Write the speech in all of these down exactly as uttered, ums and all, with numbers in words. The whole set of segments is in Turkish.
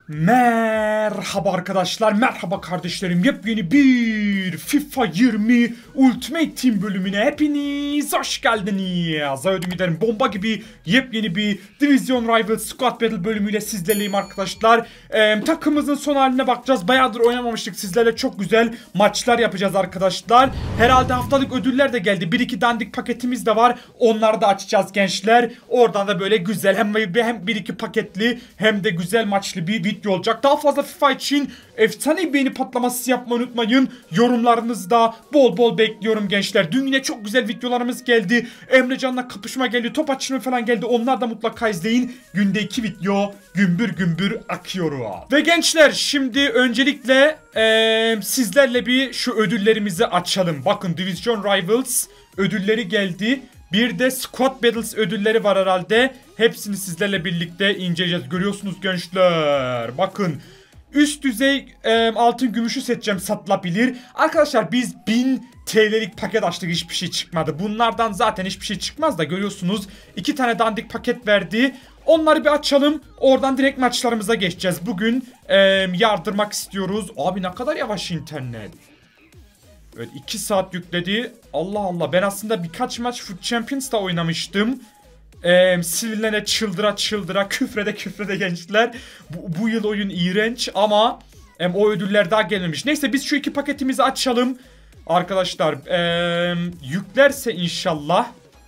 Merhaba arkadaşlar, merhaba kardeşlerim. Yepyeni bir FIFA yirmi Ultimate Team bölümüne hepiniz hoş geldiniz. Zahmet ederim bomba gibi yepyeni bir Division Rivals Squad Battle bölümüyle sizlerleyim arkadaşlar. Ee, takımımızın son haline bakacağız. Bayağıdır oynamamıştık, sizlerle çok güzel maçlar yapacağız arkadaşlar. Herhalde haftalık ödüller de geldi. Bir iki dandik paketimiz de var. Onları da açacağız gençler. Oradan da böyle güzel hem, hem bir iki paketli hem de güzel maçlı bir video olacak. Daha fazla FIFA için efsane beğeni patlaması yapmayı unutmayın. Yorumlarınızı da bol bol bekliyorum gençler. Dün yine çok güzel videolarımız geldi. Emrecan'la kapışma geldi. Top açılımı falan geldi. Onlar da mutlaka izleyin. Günde iki video gümbür gümbür akıyor. Ve gençler şimdi öncelikle ee, sizlerle bir şu ödüllerimizi açalım. Bakın Division Rivals ödülleri geldi. Bir de Squad Battles ödülleri var herhalde. Hepsini sizlerle birlikte inceleyeceğiz. Görüyorsunuz gençler. Bakın. Üst düzey e, altın gümüşü seçeceğim, satılabilir. Arkadaşlar biz bin T L'lik paket açtık, hiçbir şey çıkmadı. Bunlardan zaten hiçbir şey çıkmaz da görüyorsunuz. iki tane dandik paket verdi. Onları bir açalım. Oradan direkt maçlarımıza geçeceğiz. Bugün e, yardırmak istiyoruz. Abi ne kadar yavaş internet. Evet, iki saat yükledi. Allah Allah, ben aslında birkaç maç Foot Champions'ta oynamıştım. Ee, sinirlene çıldıra çıldıra küfrede küfrede gençler. Bu, bu yıl oyun iğrenç ama em, o ödüller daha gelmemiş. Neyse biz şu iki paketimizi açalım. Arkadaşlar ee, yüklerse inşallah.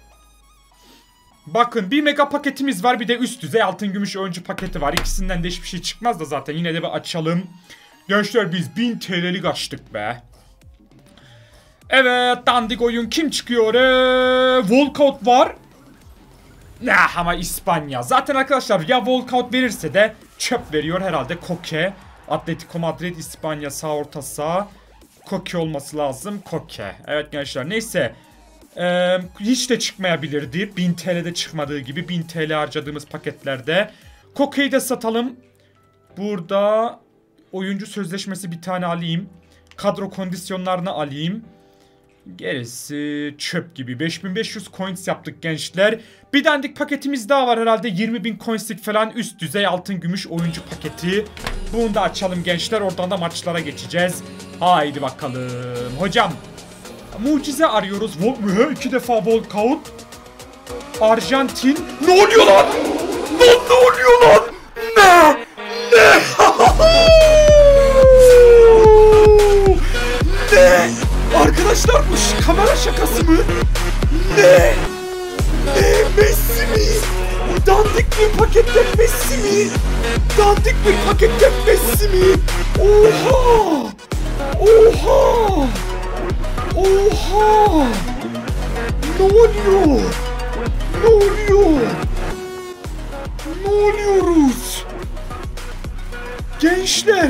Bakın bir mega paketimiz var, bir de üst düzey altın gümüş oyuncu paketi var. İkisinden de hiçbir şey çıkmaz da zaten, yine de bir açalım. Gençler biz bin T L'lik açtık be. Evet, dandik oyun kim çıkıyor? Ee, Walkout var. Nah, ama İspanya. Zaten arkadaşlar ya walkout verirse de çöp veriyor herhalde. Koke. Atletico Madrid, İspanya sağ orta sağ. Koke olması lazım. Koke. Evet gençler, neyse. Ee, hiç de çıkmayabilirdi. bin T L'de çıkmadığı gibi bin T L harcadığımız paketlerde. Koke'yi de satalım. Burada oyuncu sözleşmesi bir tane alayım. Kadro kondisyonlarını alayım. Gerisi çöp gibi. beş bin beş yüz coins yaptık gençler. Bir dandik paketimiz daha var herhalde. yirmi bin coinslik falan üst düzey altın gümüş oyuncu paketi. Bunu da açalım gençler. Oradan da maçlara geçeceğiz. Haydi bakalım. Hocam mucize arıyoruz. Vol iki defa walkout. Arjantin. Ne oluyor lan? Lan ne oluyor lan? Ne? Ne? Ne? Arkadaşlar bu kamera şakası mı? Ne? Ne? Messi mi? Dandik bir paketten Messi mi? Dandik bir paketten Messi mi? Oha! Oha! Oha! Ne oluyor? Ne oluyor? Ne oluyoruz? Gençler!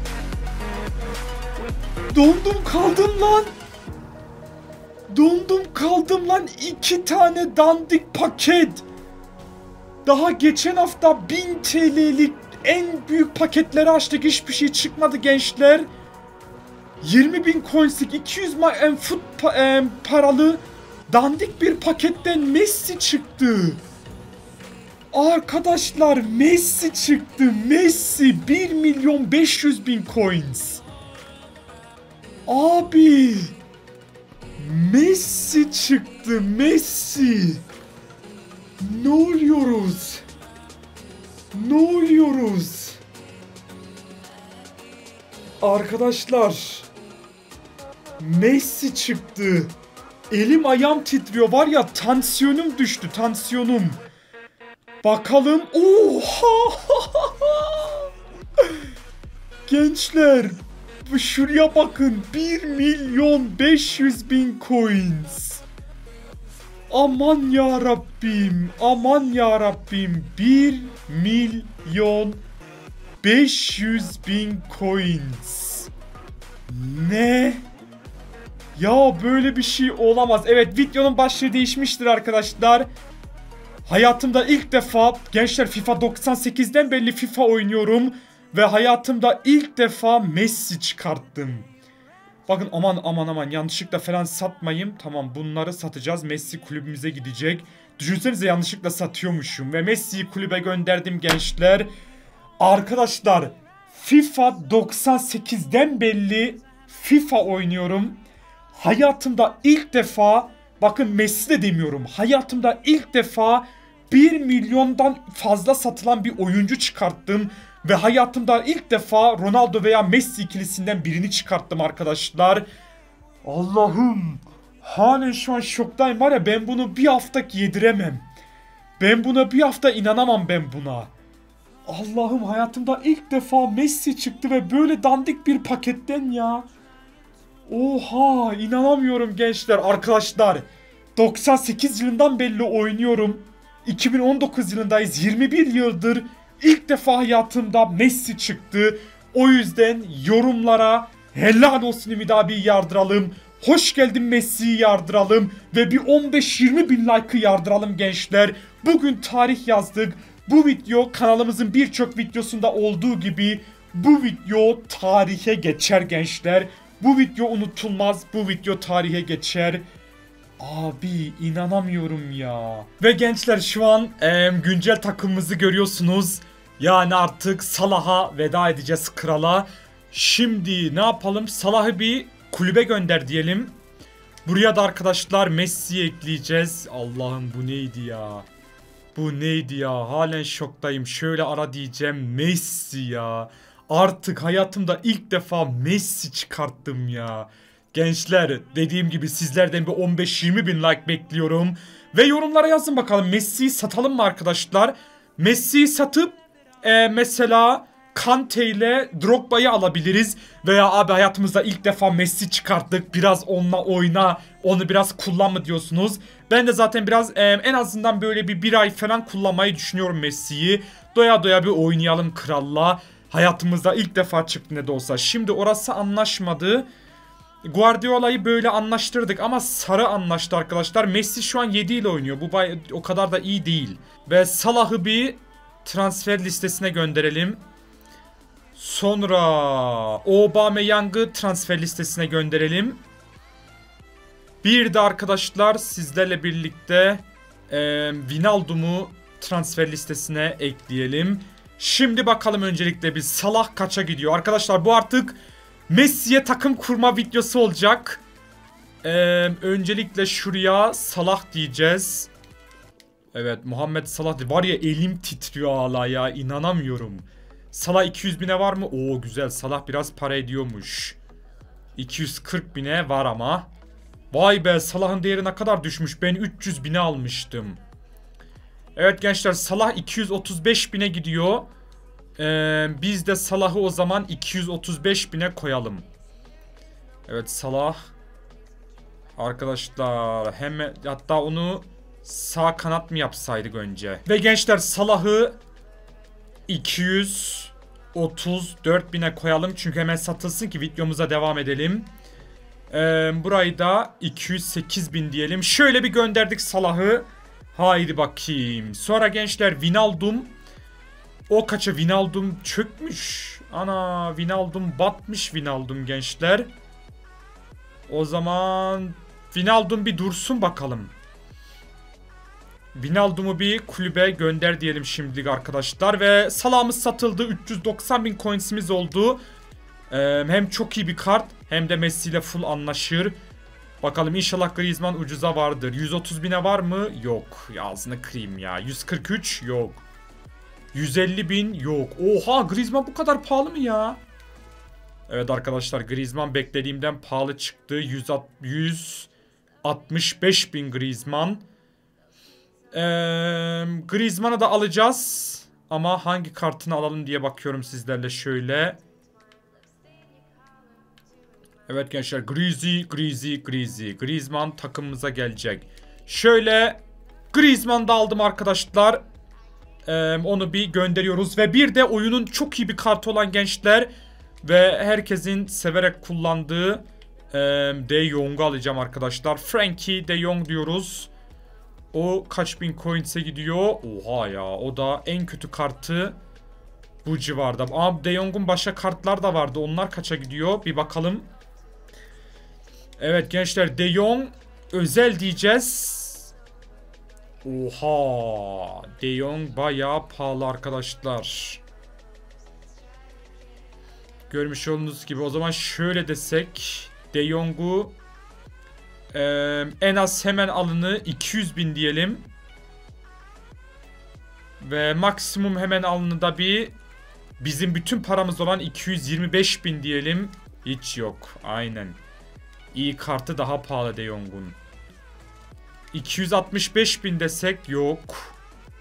Dondum kaldım lan. Dondum kaldım lan. İki tane dandik paket. Daha geçen hafta bin T L'lik en büyük paketleri açtık. Hiçbir şey çıkmadı gençler. yirmi bin coinslik iki yüz foot pa e, paralı dandik bir paketten Messi çıktı. Arkadaşlar Messi çıktı. Messi bir milyon beş yüz bin coins. Abi Messi çıktı, Messi. Ne oluyoruz? Ne oluyoruz? Arkadaşlar Messi çıktı. Elim ayağım titriyor, var ya, tansiyonum düştü, tansiyonum. Bakalım. Oha! Gençler şuraya bakın, bir milyon beş yüz bin coins. Aman ya Rabbim, aman ya Rabbim, bir milyon beş yüz bin coins. Ne? Ya böyle bir şey olamaz. Evet, videonun başlığı değişmiştir arkadaşlar. Hayatımda ilk defa gençler, FIFA doksan sekizden belli FIFA oynuyorum. Ve hayatımda ilk defa Messi çıkarttım. Bakın aman aman aman, yanlışlıkla falan satmayayım. Tamam, bunları satacağız. Messi kulübümüze gidecek. Düşünsenize, yanlışlıkla satıyormuşum. Ve Messi'yi kulübe gönderdim gençler. Arkadaşlar FIFA doksan sekizden belli FIFA oynuyorum. Hayatımda ilk defa, bakın Messi de demiyorum, hayatımda ilk defa bir milyondan fazla satılan bir oyuncu çıkarttım. Ve hayatımda ilk defa Ronaldo veya Messi ikilisinden birini çıkarttım arkadaşlar. Allah'ım, halen şu an şoktayım var ya, ben bunu bir hafta yediremem. Ben buna bir hafta inanamam ben buna. Allah'ım, hayatımda ilk defa Messi çıktı ve böyle dandik bir paketten ya. Oha, inanamıyorum gençler. Arkadaşlar doksan sekiz yılından belli oynuyorum. iki bin on dokuz yılındayız. yirmi bir yıldır ilk defa hayatımda Messi çıktı. O yüzden yorumlara helal olsun Ümit abi yardıralım. Hoş geldin Messi'yi yardıralım. Ve bir on beş yirmi bin like'ı yardıralım gençler. Bugün tarih yazdık. Bu video kanalımızın birçok videosunda olduğu gibi bu video tarihe geçer gençler. Bu video unutulmaz. Bu video tarihe geçer. Abi inanamıyorum ya. Ve gençler şu an e, güncel takımımızı görüyorsunuz. Yani artık Salah'a veda edeceğiz, krala. Şimdi ne yapalım? Salah'ı bir kulübe gönder diyelim. Buraya da arkadaşlar Messi'yi ekleyeceğiz. Allah'ım, bu neydi ya? Bu neydi ya? Halen şoktayım. Şöyle ara diyeceğim. Messi ya. Artık hayatımda ilk defa Messi çıkarttım ya. Gençler, dediğim gibi sizlerden bir on beş yirmi bin like bekliyorum. Ve yorumlara yazın bakalım, Messi'yi satalım mı arkadaşlar? Messi'yi satıp e, mesela Kante ile Drogba'yı alabiliriz. Veya abi hayatımızda ilk defa Messi çıkarttık, biraz onunla oyna, onu biraz kullanma diyorsunuz. Ben de zaten biraz e, en azından böyle bir bir ay falan kullanmayı düşünüyorum Messi'yi. Doya doya bir oynayalım kralla. Hayatımızda ilk defa çıktı ne de olsa. Şimdi orası anlaşmadı. Guardiola'yı böyle anlaştırdık ama sarı anlaştı arkadaşlar. Messi şu an yedi ile oynuyor. Bu bay o kadar da iyi değil. Ve Salah'ı bir transfer listesine gönderelim. Sonra Aubameyang'ı transfer listesine gönderelim. Bir de arkadaşlar sizlerle birlikte e, Wijnaldum'u transfer listesine ekleyelim. Şimdi bakalım öncelikle bir Salah kaça gidiyor. Arkadaşlar bu artık Messi'ye takım kurma videosu olacak. Ee, öncelikle şuraya Salah diyeceğiz. Evet, Muhammed Salah. Var ya, elim titriyor hala ya, inanamıyorum. Salah iki yüz bine var mı? Oo güzel, Salah biraz para ediyormuş. iki yüz kırk bine var ama. Vay be, Salah'ın değeri ne kadar düşmüş. Ben üç yüz bine almıştım. Evet gençler, Salah iki yüz otuz beş bine gidiyor. Ee, biz de Salah'ı o zaman iki yüz otuz beş bine koyalım. Evet, Salah. Arkadaşlar hemen, hatta onu sağ kanat mı yapsaydık önce? Ve gençler Salah'ı iki yüz otuz dört bine koyalım. Çünkü hemen satılsın ki videomuza devam edelim. Ee, burayı da iki yüz sekiz bin diyelim. Şöyle bir gönderdik Salah'ı. Haydi bakayım. Sonra gençler Wijnaldum. O kaça? Wijnaldum çökmüş. Ana, Wijnaldum batmış, Wijnaldum gençler. O zaman Wijnaldum bir dursun bakalım. Wijnaldum'u bir kulübe gönder diyelim şimdilik arkadaşlar. Ve Salah'ımız satıldı. üç yüz doksan bin coins'imiz oldu. Ee, hem çok iyi bir kart hem de Messi ile full anlaşır. Bakalım, inşallah Griezmann ucuza vardır. yüz otuz bine var mı? Yok. Ya ağzını kırayım ya. yüz kırk üç yok. yüz elli bin yok. Oha, Griezmann bu kadar pahalı mı ya? Evet arkadaşlar, Griezmann beklediğimden pahalı çıktı. yüz altmış beş bin Griezmann. Ee, Griezmann'ı da alacağız. Ama hangi kartını alalım diye bakıyorum sizlerle şöyle. Evet gençler, Griezmann, Griezmann, Griezmann. Griezmann takımımıza gelecek. Şöyle Griezmann'ı da aldım arkadaşlar. Ee, onu bir gönderiyoruz. Ve bir de oyunun çok iyi bir kartı olan gençler ve herkesin severek kullandığı e, De Jong'u alacağım arkadaşlar. Frankie De Jong diyoruz. O kaç bin coins'e gidiyor? Oha ya, o da en kötü kartı bu civarda. Ama De Jong'un başka kartlar da vardı. Onlar kaça gidiyor? Bir bakalım. Evet gençler, De Jong özel diyeceğiz. Oha, De Jong bayağı pahalı arkadaşlar. Görmüş olduğunuz gibi o zaman şöyle desek. De Jong'u e, en az hemen alını iki yüz bin diyelim. Ve maksimum hemen alını da bir bizim bütün paramız olan iki yüz yirmi beş bin diyelim. Hiç yok. Aynen. İyi kartı daha pahalı De Jong'un. iki yüz altmış beş bin desek yok.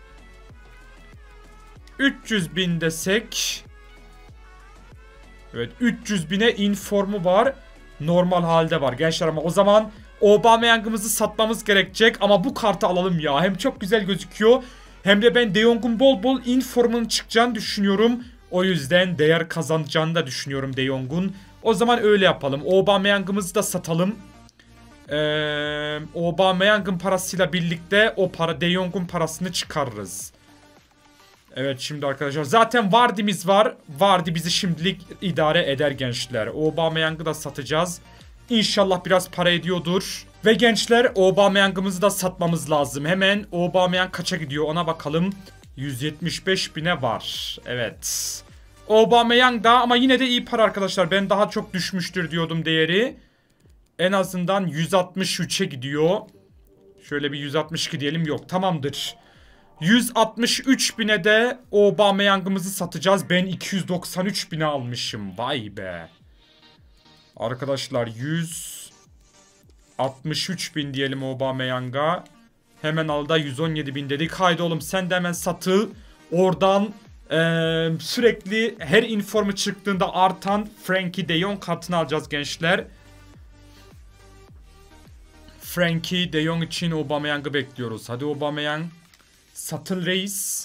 üç yüz bin desek. Evet, üç yüz bine informu var. Normal halde var gençler ama o zaman Aubameyang'ımızı satmamız gerekecek. Ama bu kartı alalım ya. Hem çok güzel gözüküyor. Hem de ben De Jong'un bol bol informunun çıkacağını düşünüyorum. O yüzden değer kazanacağını da düşünüyorum De Jong'un. O zaman öyle yapalım. Aubameyang'ımızı da satalım. Ee, Aubameyang'ın parasıyla birlikte o para De Jong'un parasını çıkarırız. Evet şimdi arkadaşlar zaten Vardy'miz var. Vardy bizi şimdilik idare eder gençler. Aubameyang'ı da satacağız. İnşallah biraz para ediyordur. Ve gençler Aubameyang'ımızı da satmamız lazım. Hemen Aubameyang kaça gidiyor ona bakalım. yüz yetmiş beş bine var. Evet. Aubameyang da ama yine de iyi para arkadaşlar. Ben daha çok düşmüştür diyordum değeri. En azından yüz altmış üçe gidiyor. Şöyle bir yüz altmış iki diyelim. Yok tamamdır. yüz altmış üç bine de Aubameyang'ımızı satacağız. Ben iki yüz doksan üç bine almışım. Vay be. Arkadaşlar yüz altmış üç bin diyelim Aubameyang'a. Hemen al da yüz on yedi bin dedik. Haydi oğlum sen de hemen satıl. Oradan ee, sürekli her informu çıktığında artan Frenkie de Jong kartını alacağız gençler. Frenkie de Jong için Aubameyang'ı bekliyoruz. Hadi Aubameyang. Satıl reis.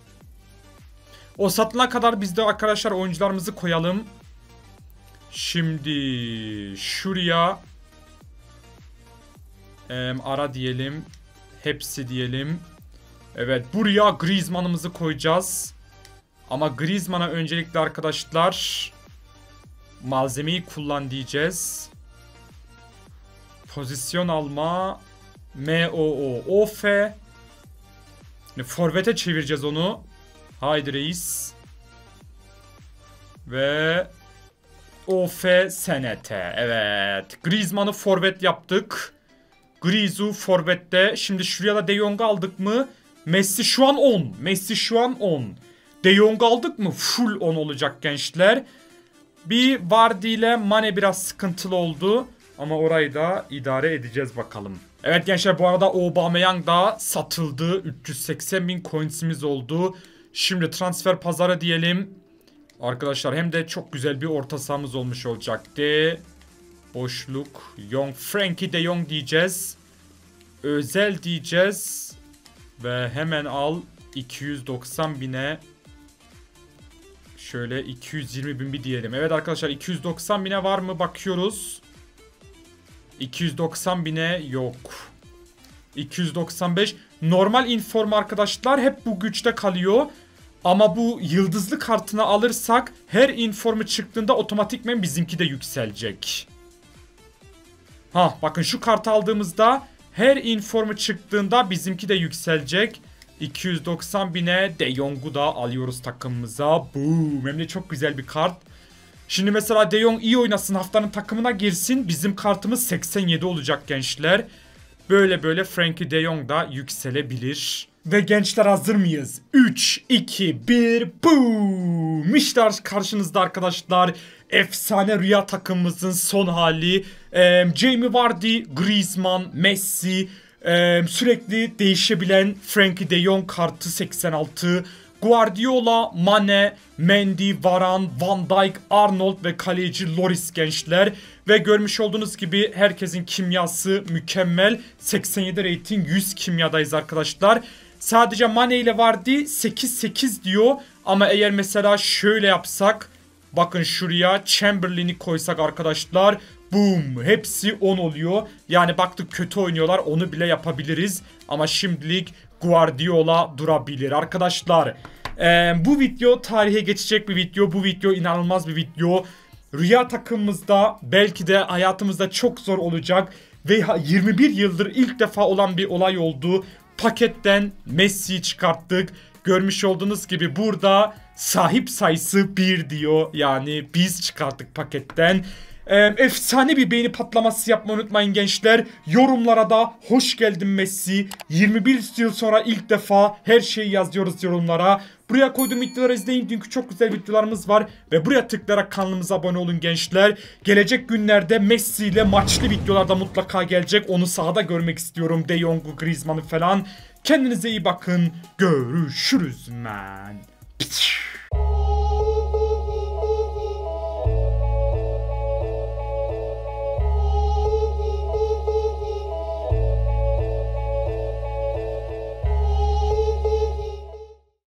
O satılana kadar biz de arkadaşlar oyuncularımızı koyalım. Şimdi şuraya e, ara diyelim. Hepsi diyelim. Evet buraya Griezmann'ımızı koyacağız. Ama Griezmann'a öncelikle arkadaşlar malzemeyi kullan diyeceğiz. Pozisyon alma. M O O O F. Forvet'e çevireceğiz onu. Haydi reis. Ve O F S N T. Evet. Griezmann'ı forvet yaptık. Griezmann forvette. Şimdi şuraya da De Jong'u aldık mı? Messi şu an on. Messi şu an on. De Jong'u aldık mı? Full on olacak gençler. Bir Vardy ile Mane biraz sıkıntılı oldu. Ama orayı da idare edeceğiz bakalım. Evet gençler bu arada Aubameyang da satıldı. üç yüz seksen bin coinsimiz oldu. Şimdi transfer pazarı diyelim. Arkadaşlar hem de çok güzel bir orta sahamız olmuş olacaktı. Boşluk. Young. Frenkie de Jong diyeceğiz. Özel diyeceğiz. Ve hemen al. iki yüz doksan bine. Şöyle iki yüz yirmi bin bir diyelim. Evet arkadaşlar iki yüz doksan bine var mı? Bakıyoruz. iki yüz doksan bine yok. iki yüz doksan beş. Normal inform arkadaşlar hep bu güçte kalıyor. Ama bu yıldızlı kartını alırsak her informu çıktığında otomatikmen bizimki de yükselecek. Ha bakın şu kartı aldığımızda her informu çıktığında bizimki de yükselecek. iki yüz doksan bine De Jong'u da alıyoruz takımımıza. Boom. Hem de çok güzel bir kart. Şimdi mesela De Jong iyi oynasın, haftanın takımına girsin. Bizim kartımız seksen yedi olacak gençler. Böyle böyle Frenkie de Jong da yükselebilir. Ve gençler hazır mıyız? üç, iki, bir, boom! İşte karşınızda arkadaşlar. Efsane rüya takımımızın son hali. Ee, Jamie Vardy, Griezmann, Messi. Ee, sürekli değişebilen Frenkie de Jong kartı seksen altı. Guardiola, Mane, Mendy, Varane, Van Dijk, Arnold ve kaleci Lloris gençler. Ve görmüş olduğunuz gibi herkesin kimyası mükemmel. seksen yedi rating, yüz kimyadayız arkadaşlar. Sadece Mane ile Vardy sekiz sekiz diyor. Ama eğer mesela şöyle yapsak. Bakın şuraya Chamberlain'i koysak arkadaşlar. Boom. Hepsi on oluyor. Yani baktık kötü oynuyorlar. Onu bile yapabiliriz. Ama şimdilik Guardiola durabilir. Arkadaşlar ee, bu video tarihe geçecek bir video. Bu video inanılmaz bir video. Rüya takımımızda belki de hayatımızda çok zor olacak. Ve yirmi bir yıldır ilk defa olan bir olay oldu. Paketten Messi'yi çıkarttık. Görmüş olduğunuz gibi burada sahip sayısı bir diyor. Yani biz çıkarttık paketten. Ee, efsane bir beğeni patlaması yapmayı unutmayın gençler. Yorumlara da hoş geldin Messi. yirmi bir yıl sonra ilk defa her şeyi yazıyoruz yorumlara. Buraya koyduğum videoları izleyin çünkü çok güzel videolarımız var. Ve buraya tıklayarak kanalımıza abone olun gençler. Gelecek günlerde Messi ile maçlı videolarda mutlaka gelecek. Onu sahada görmek istiyorum. De Jong'u, Griezmann'ı falan. Kendinize iyi bakın. Görüşürüz man.